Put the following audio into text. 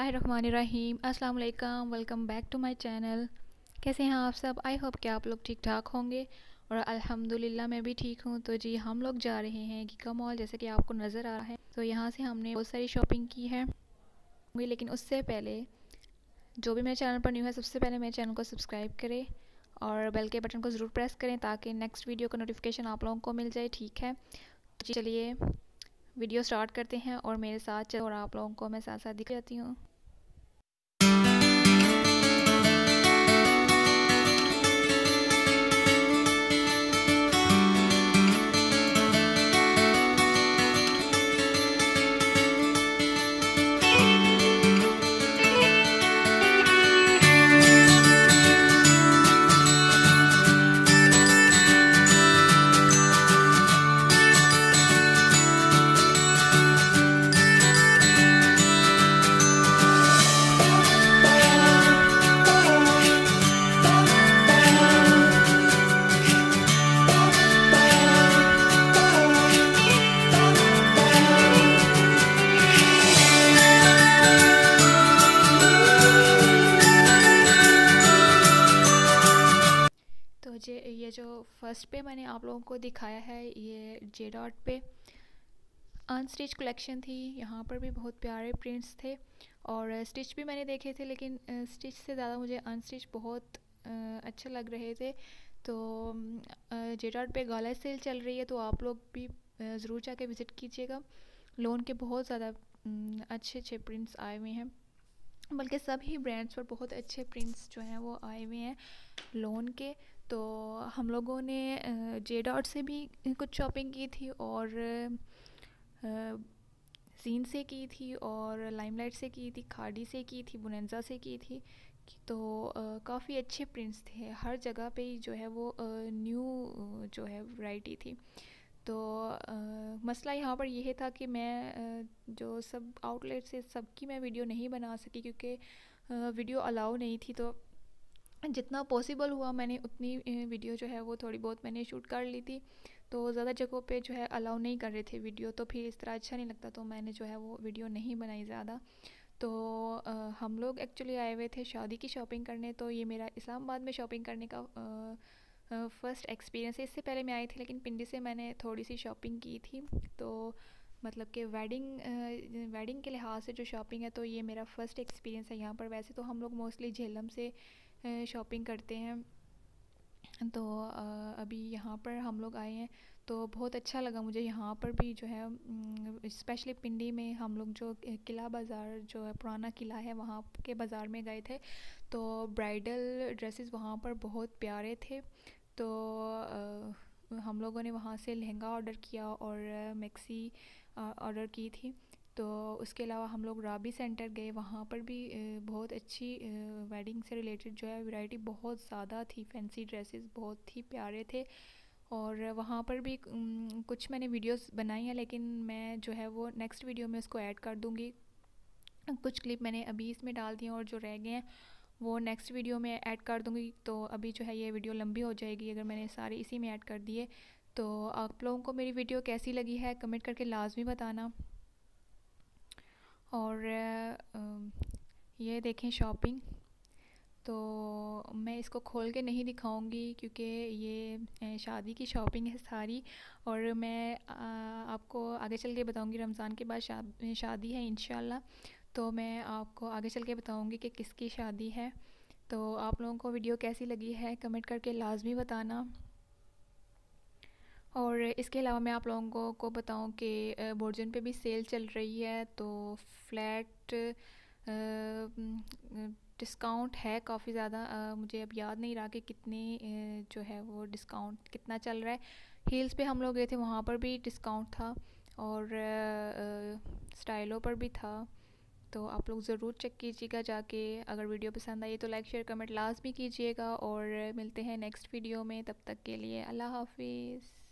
बिस्मिल्लाहिर्रहमानिर्रहीम। अस्सलाम वालेकुम, welcome back to my channel. कैसे हैं आप सब? आई होप कि आप लोग ठीक ठाक होंगे और अल्हम्दुलिल्लाह मैं भी ठीक हूँ। तो जी हम लोग जा रहे हैं गीगा मॉल, जैसे कि आपको नज़र आ रहा है। तो यहाँ से हमने बहुत सारी शॉपिंग की है, लेकिन उससे पहले जो भी मेरे चैनल पर न्यू है, सबसे पहले मेरे चैनल को सब्सक्राइब करें और बेल के बटन को ज़रूर प्रेस करें ताकि नेक्स्ट वीडियो का नोटिफिकेशन आप लोगों को मिल जाए। ठीक है, तो चलिए वीडियो स्टार्ट करते हैं और मेरे साथ चलो और आप लोगों को मैं साथ साथ दिख जाती हूँ। तो ये जो फर्स्ट पे मैंने आप लोगों को दिखाया है, ये जे डॉट पे अनस्टिच कलेक्शन थी। यहाँ पर भी बहुत प्यारे प्रिंट्स थे और स्टिच भी मैंने देखे थे, लेकिन स्टिच से ज़्यादा मुझे अनस्टिच बहुत अच्छे लग रहे थे। तो जे डॉट पे गाला सेल चल रही है, तो आप लोग भी ज़रूर जाके विज़िट कीजिएगा। लोन के बहुत ज़्यादा अच्छे अच्छे प्रिंट्स आए हुए हैं, बल्कि सभी ब्रांड्स पर बहुत अच्छे प्रिंट्स जो हैं वो आए हुए हैं लोन के। तो हम लोगों ने जे डॉट से भी कुछ शॉपिंग की थी और सीन से की थी और लाइमलाइट से की थी, खाड़ी से की थी, बुनेंजा से की थी। तो काफ़ी अच्छे प्रिंट्स थे हर जगह पे ही, जो है वो न्यू जो है वैरायटी थी। तो मसला यहाँ पर यह था कि मैं जो सब आउटलेट से सबकी मैं वीडियो नहीं बना सकी, क्योंकि वीडियो अलाउ नहीं थी। तो जितना पॉसिबल हुआ मैंने उतनी वीडियो जो है वो थोड़ी बहुत मैंने शूट कर ली थी। तो ज़्यादा जगहों पे जो है अलाउ नहीं कर रहे थे वीडियो, तो फिर इस तरह अच्छा नहीं लगता, तो मैंने जो है वो वीडियो नहीं बनाई ज़्यादा। तो हम लोग एक्चुअली आए हुए थे शादी की शॉपिंग करने। तो ये मेरा इस्लामाबाद में शॉपिंग करने का फ़र्स्ट एक्सपीरियंस है। इससे पहले मैं आई थी, लेकिन पिंडी से मैंने थोड़ी सी शॉपिंग की थी। तो मतलब कि वेडिंग के लिहाज से जो शॉपिंग है, तो ये मेरा फ़र्स्ट एक्सपीरियंस है यहाँ पर। वैसे तो हम लोग मोस्टली झेलम से शॉपिंग करते हैं। तो अभी यहाँ पर हम लोग आए हैं, तो बहुत अच्छा लगा मुझे यहाँ पर भी जो है, स्पेशली पिंडी में हम लोग जो किला बाज़ार जो है, पुराना किला है, वहाँ के बाज़ार में गए थे। तो ब्राइडल ड्रेसेस वहाँ पर बहुत प्यारे थे। तो हम लोगों ने वहाँ से लहंगा ऑर्डर किया और मैक्सी ऑर्डर की थी। तो उसके अलावा हम लोग राबी सेंटर गए, वहाँ पर भी बहुत अच्छी वेडिंग से रिलेटेड जो है वैरायटी बहुत ज़्यादा थी। फैंसी ड्रेसेस बहुत ही प्यारे थे और वहाँ पर भी कुछ मैंने वीडियोस बनाई हैं, लेकिन मैं जो है वो नेक्स्ट वीडियो में उसको ऐड कर दूँगी। कुछ क्लिप मैंने अभी इसमें डाल दिए और जो रह गए हैं वो नेक्स्ट वीडियो में ऐड कर दूँगी। तो अभी जो है ये वीडियो लंबी हो जाएगी अगर मैंने सारे इसी में ऐड कर दिए। तो आप लोगों को मेरी वीडियो कैसी लगी है कमेंट करके लाजमी बताना। और ये देखें शॉपिंग, तो मैं इसको खोल के नहीं दिखाऊंगी क्योंकि ये शादी की शॉपिंग है सारी। और मैं आपको आगे चल के बताऊंगी, रमज़ान के बाद शादी है इंशाल्लाह। तो मैं आपको आगे चल के बताऊंगी कि किसकी शादी है। तो आप लोगों को वीडियो कैसी लगी है कमेंट करके लाजमी बताना। और इसके अलावा मैं आप लोगों को बताऊं कि बोर्जन पे भी सेल चल रही है, तो फ्लैट डिस्काउंट है काफ़ी ज़्यादा। मुझे अब याद नहीं रहा कि कितने जो है वो डिस्काउंट कितना चल रहा है। हील्स पे हम लोग गए थे, वहाँ पर भी डिस्काउंट था और स्टाइलों पर भी था। तो आप लोग ज़रूर चेक कीजिएगा जाके। अगर वीडियो पसंद आई तो लाइक शेयर कमेंट लाजमी कीजिएगा और मिलते हैं नेक्स्ट वीडियो में। तब तक के लिए अल्लाह हाफिज़।